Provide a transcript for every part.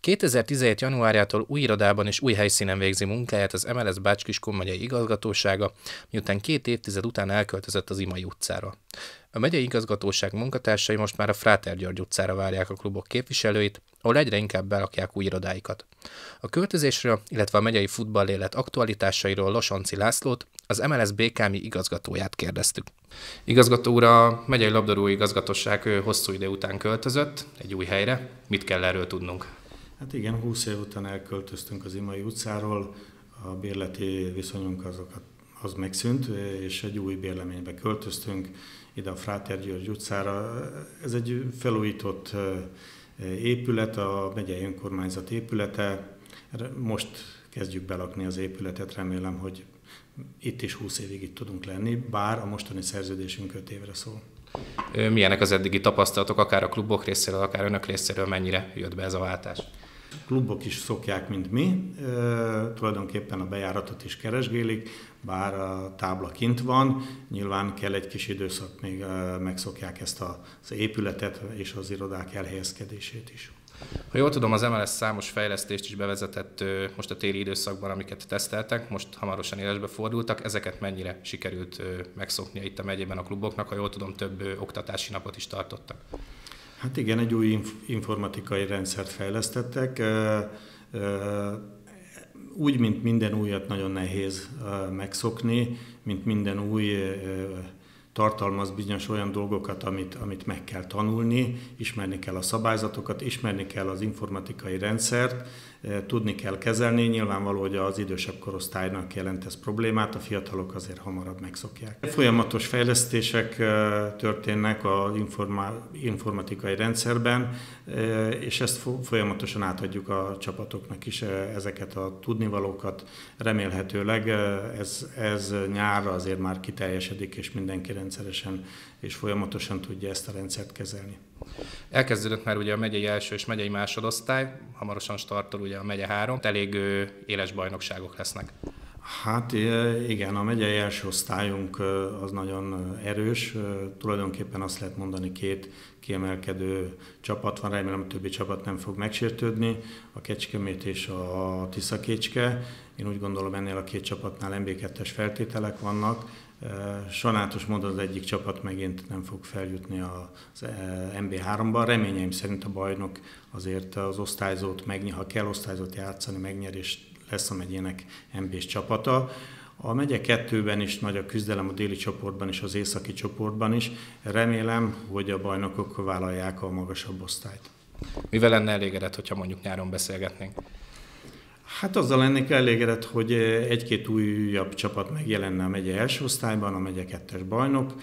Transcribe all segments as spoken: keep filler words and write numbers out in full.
kétezer-tizenhét. januárjától új irodában és új helyszínen végzi munkáját az em el es Bács-Kiskun megyei igazgatósága, miután két évtized után elköltözött az Imai utcára. A megyei igazgatóság munkatársai most már a Fráter György utcára várják a klubok képviselőit, ahol egyre inkább belakják új irodáikat. A költözésről, illetve a megyei futballélet aktualitásairól Losonci Lászlót, az em el es bé ká em i igazgatóját kérdeztük. Igazgató úr, a megyei labdarúgó igazgatóság hosszú idő után költözött egy új helyre. Mit kell erről tudnunk? Hát igen, húsz év után elköltöztünk az Imai utcáról, a bérleti viszonyunk azokat, az megszűnt, és egy új bérleménybe költöztünk, ide a Fráter György utcára. Ez egy felújított épület, a megyei önkormányzat épülete. Most kezdjük belakni az épületet, remélem, hogy itt is húsz évig itt tudunk lenni, bár a mostani szerződésünk öt évre szól. Milyenek az eddigi tapasztalatok, akár a klubok részéről, akár önök részéről, mennyire jött be ez a váltás? A klubok is szokják, mint mi, e, tulajdonképpen a bejáratot is keresgélik, bár a tábla kint van, nyilván kell egy kis időszak, még e, megszokják ezt az épületet és az irodák elhelyezkedését is. Ha jól tudom, az em el es számos fejlesztést is bevezetett most a téli időszakban, amiket teszteltek, most hamarosan élesbe fordultak. Ezeket mennyire sikerült megszoknia itt a megyében a kluboknak? Ha jól tudom, több oktatási napot is tartottak. Hát igen, egy új informatikai rendszert fejlesztettek. Úgy, mint minden újat nagyon nehéz megszokni, mint minden új tartalmaz bizonyos olyan dolgokat, amit, amit meg kell tanulni, ismerni kell a szabályzatokat, ismerni kell az informatikai rendszert, tudni kell kezelni. Nyilvánvaló, hogy az idősebb korosztálynak jelent ez problémát, a fiatalok azért hamarabb megszokják. Folyamatos fejlesztések történnek az informatikai rendszerben, és ezt folyamatosan átadjuk a csapatoknak is, ezeket a tudnivalókat. Remélhetőleg ez, ez nyárra azért már kiteljesedik, és mindenki rendszeresen és folyamatosan tudja ezt a rendszert kezelni. Elkezdődött már ugye a megyei első és megyei másodosztály, hamarosan startol ugye a megye három, elég éles bajnokságok lesznek. Hát igen, a megyei első osztályunk az nagyon erős, tulajdonképpen azt lehet mondani, két kiemelkedő csapat van, remélem a többi csapat nem fog megsértődni, a Kecskemét és a Tiszakécske. Én úgy gondolom, ennél a két csapatnál em bé kettes feltételek vannak. Sajnálatos módon az egyik csapat megint nem fog feljutni az em bé háromba. Reményeim szerint a bajnok azért az osztályzót megnyer, ha kell osztályzót játszani, megnyer, és lesz a megyének em bés csapata. A megye kettőben is nagy a küzdelem, a déli csoportban és az északi csoportban is. Remélem, hogy a bajnokok vállalják a magasabb osztályt. Mivel lenne elégedett, hogyha mondjuk nyáron beszélgetnénk? Hát azzal lennék elégedett, hogy egy-két újabb csapat megjelenne a megye első osztályban, a megye kettes bajnok,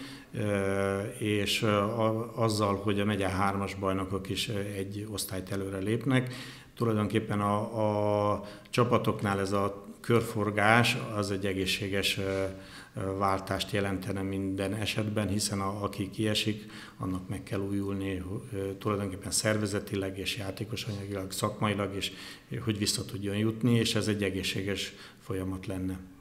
és azzal, hogy a megye hármas bajnokok is egy osztályt előre lépnek. Tulajdonképpen a, a csapatoknál ez a körforgás az egy egészséges váltást jelentene minden esetben, hiszen a, aki kiesik, annak meg kell újulni tulajdonképpen szervezetileg és játékosanyagilag, szakmailag is, hogy vissza tudjon jutni, és ez egy egészséges folyamat lenne.